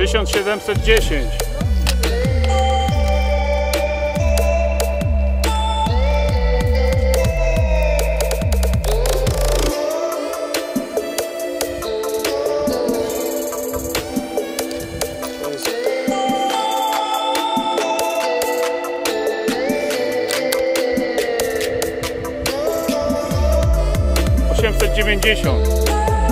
1710. $890.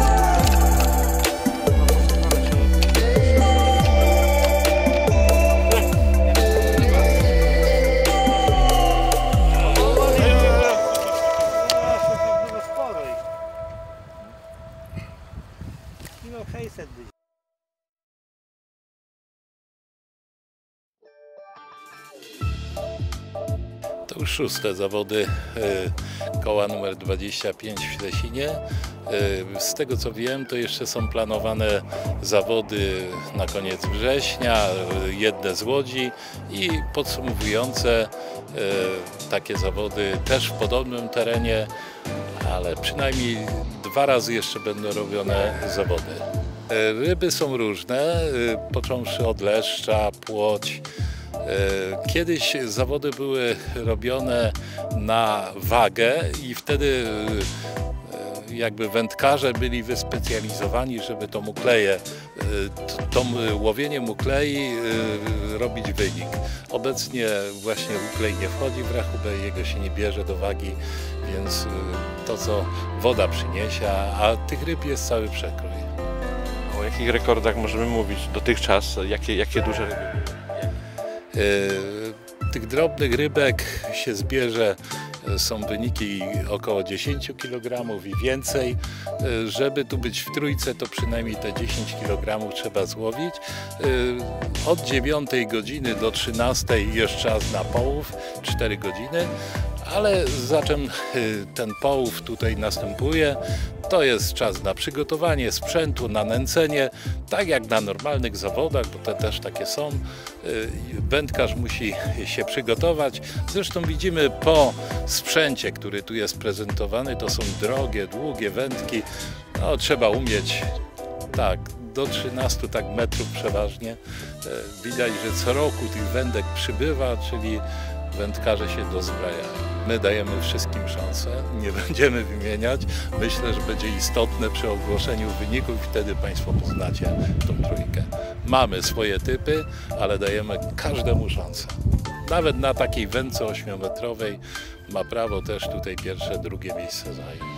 To już szóste zawody koła numer 25 w Ślesinie. Z tego co wiem, to jeszcze są planowane zawody na koniec września, jedne z Łodzi i podsumowujące takie zawody też w podobnym terenie, ale przynajmniej 2 razy jeszcze będą robione zawody. Ryby są różne, począwszy od leszcza, płoć. Kiedyś zawody były robione na wagę i wtedy jakby wędkarze byli wyspecjalizowani, żeby to mukleje, łowienie muklei robić wynik. Obecnie właśnie muklej nie wchodzi w rachubę, jego się nie bierze do wagi, więc to co woda przyniesie, a tych ryb jest cały przekrój. O jakich rekordach możemy mówić dotychczas? Jakie duże ryby? Tych drobnych rybek się zbierze, są wyniki około 10 kg i więcej. Żeby tu być w trójce, to przynajmniej te 10 kg trzeba złowić. Od 9 godziny do 13 jest czas na połów, 4 godziny. Ale za czym ten połów tutaj następuje, to jest czas na przygotowanie sprzętu, na nęcenie, tak jak na normalnych zawodach, bo te też takie są. Wędkarz musi się przygotować. Zresztą widzimy po sprzęcie, który tu jest prezentowany, to są drogie, długie wędki. No, trzeba umieć tak do 13 metrów przeważnie. Widać, że co roku tych wędek przybywa, czyli wędkarze się dozbrajają. My dajemy wszystkim szansę, nie będziemy wymieniać. Myślę, że będzie istotne przy ogłoszeniu wyników i wtedy Państwo poznacie tą trójkę. Mamy swoje typy, ale dajemy każdemu szansę. Nawet na takiej wędce 8-metrowej ma prawo też tutaj pierwsze, drugie miejsce zająć.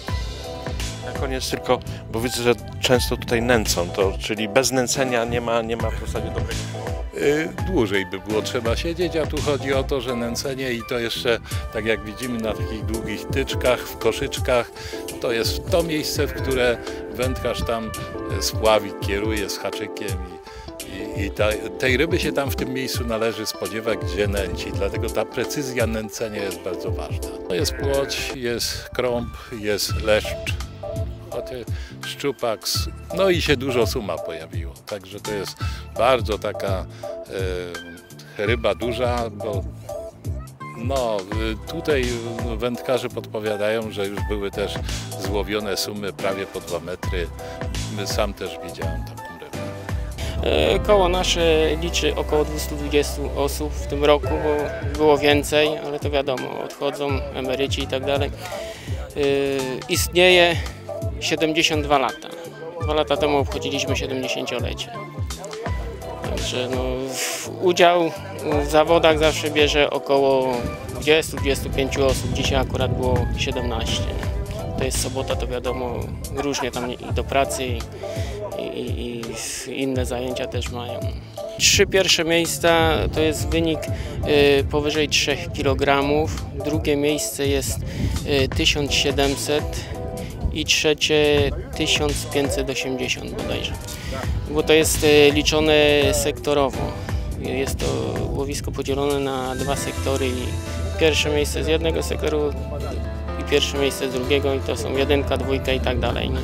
Na koniec tylko, bo widzę, że często tutaj nęcą, czyli bez nęcenia nie ma w zasadzie dobrego połowu. Dłużej by było trzeba siedzieć, a tu chodzi o to, że nęcenie i to jeszcze, tak jak widzimy na takich długich tyczkach, w koszyczkach, to jest to miejsce, w które wędkarz tam spławik kieruje z haczykiem i tej ryby się tam w tym miejscu należy spodziewać, gdzie nęci, dlatego ta precyzja nęcenia jest bardzo ważna. Jest płoć, jest krąb, jest leszcz, szczupak, no i się dużo suma pojawiło, także to jest bardzo taka ryba duża, bo no, tutaj wędkarze podpowiadają, że już były też złowione sumy prawie po 2 metry, sam też widziałem taką rybę. Koło nasze liczy około 220 osób w tym roku, bo było więcej, ale to wiadomo, odchodzą emeryci i tak dalej. Istnieje 72 lata. 2 lata temu obchodziliśmy 70-lecie. Także no, udział w zawodach zawsze bierze około 20-25 osób. Dzisiaj akurat było 17. To jest sobota, to wiadomo, różnie tam i do pracy i inne zajęcia też mają. 3 pierwsze miejsca to jest wynik powyżej 3 kg. Drugie miejsce jest 1700 i trzecie 1580 bodajże, bo to jest liczone sektorowo. Jest to łowisko podzielone na 2 sektory i pierwsze miejsce z jednego sektoru i pierwsze miejsce z drugiego i to są 1, 2 i tak dalej. Nie?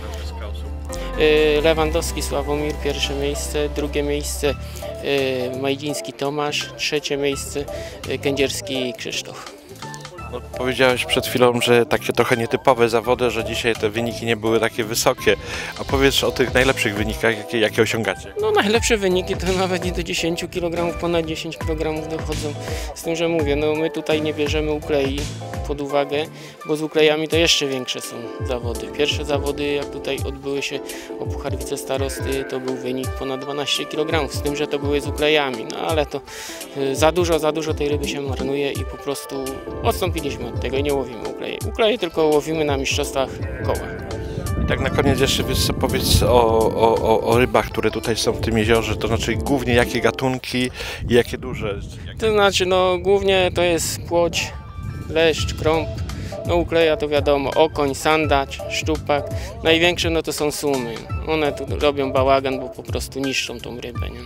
Lewandowski Sławomir, pierwsze miejsce, drugie miejsce Majdziński Tomasz, trzecie miejsce Kędzierski Krzysztof. No, powiedziałeś przed chwilą, że takie trochę nietypowe zawody, że dzisiaj te wyniki nie były takie wysokie. A powiedz o tych najlepszych wynikach, jakie osiągacie. No najlepsze wyniki to nawet nie do 10 kg, ponad 10 kg dochodzą. Z tym, że mówię, no my tutaj nie bierzemy uklei pod uwagę, bo z uklejami to jeszcze większe są zawody. Pierwsze zawody, jak tutaj odbyły się o Puchar Wicestarosty, to był wynik ponad 12 kg, z tym, że to były z uklejami. No ale to za dużo tej ryby się marnuje i po prostu odstąpiliśmy od tego i nie łowimy uklei. Ukleje tylko łowimy na mistrzostwach koła. I tak na koniec jeszcze powiedz o rybach, które tutaj są w tym jeziorze, to znaczy głównie jakie gatunki i jakie duże. To znaczy, no głównie to jest płoć, leszcz, krąb, no ukleja to wiadomo, okoń, sandacz, szczupak. Największe no to są sumy. One tu robią bałagan, bo po prostu niszczą tą rybę, nie?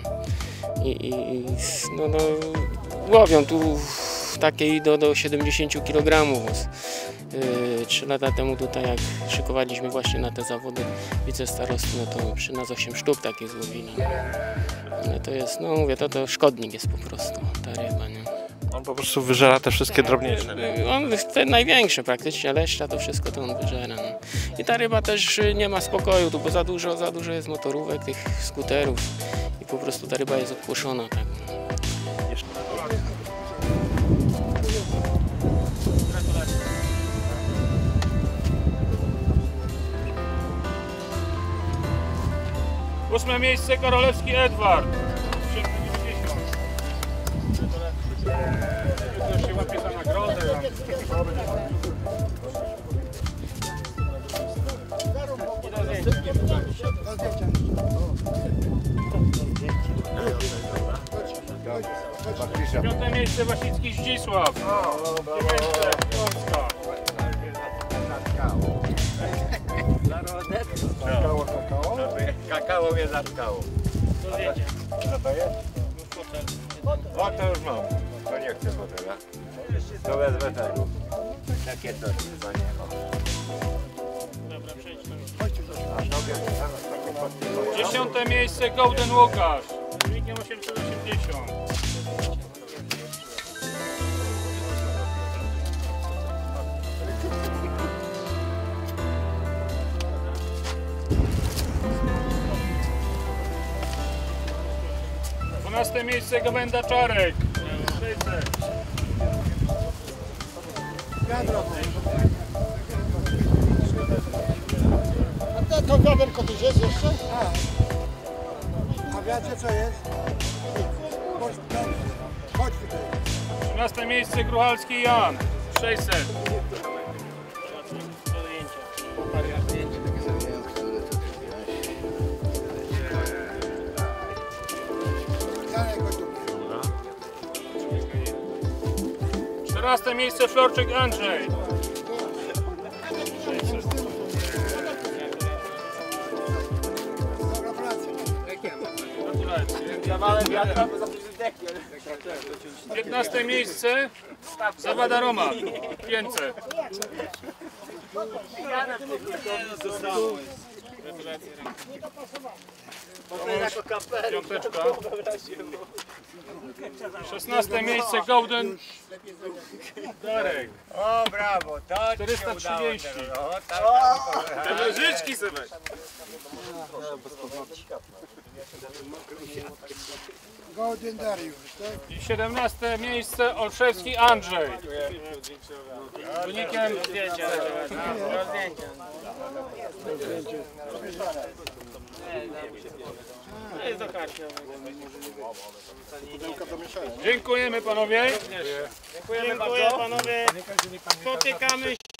No, łowią tu w takiej do 70 kg. 3 lata temu tutaj jak szykowaliśmy właśnie na te zawody wicestarosty, no to przy nas 8 sztuk takich złowili. Ale to jest, no mówię, to szkodnik jest po prostu ta ryba, nie? On po prostu wyżera te wszystkie drobniejsze. On, te największe praktycznie, leszcza to wszystko to on wyżera. No. I ta ryba też nie ma spokoju tu, bo za dużo jest motorówek, tych skuterów i po prostu ta ryba jest odpłoszona. Tak. Ósme miejsce Korolewski Edward. 90. To się łapie za nagrodę. Piąte miejsce Wasicki Zdzisław. Dziewiąte Polska. Kakao mnie zatkało. Co to jest? O, to już mam. To nie chcę fotela. To wezmę tego. Takie to chyba nie ma. Dobra, przejdźmy. 10. miejsce Golden Łukasz. Wynikiem 880. Dwunaste miejsce Gawenda Czarek. 600. A to wiaderko tu jest jeszcze? A wiadzie co jest? Chodź tutaj. 13. miejsce Gruchalski Jan. 600. Daleko tu. 14. miejsce Florczyk Andrzej. 600. Dobra praca. Gratulacje. 15. miejsce Zawada Roma. 500. Piąteczka. 16. miejsce Golden Darek. O, brawo, to 430. Te życzki sobie. Golden Dariusz, tak? I 17. miejsce Olszewski Andrzej. Wynikiem dziękujemy panowie. Dziękuję panowie. Spotykamy się.